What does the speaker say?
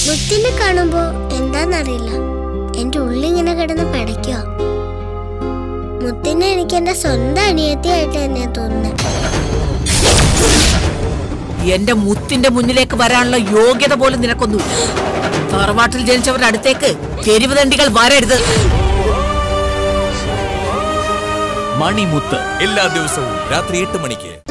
മുത്തിനെ കാണുമ്പോ എന്താന്നറിയില്ല, എന്റെ ഉള്ളിങ്ങനെ കിടന്ന് പിടയ്ക്കുക. മുത്തിനെ എനിക്ക് എന്റെ സ്വന്തം അനിയത്തിയായിട്ട് തന്നെ തോന്നുന്നത്. എന്റെ മുത്തിന്റെ മുന്നിലേക്ക് വരാനുള്ള യോഗ്യത പോലും നിനക്കൊന്നുമില്ല. തറവാട്ടിൽ ജനിച്ചവരുടെ അടുത്തേക്ക് തെരുവ് തണ്ടികൾ വരരുത്. മണിമുത്ത് എല്ലാ ദിവസവും രാത്രി 8 മണിക്ക്.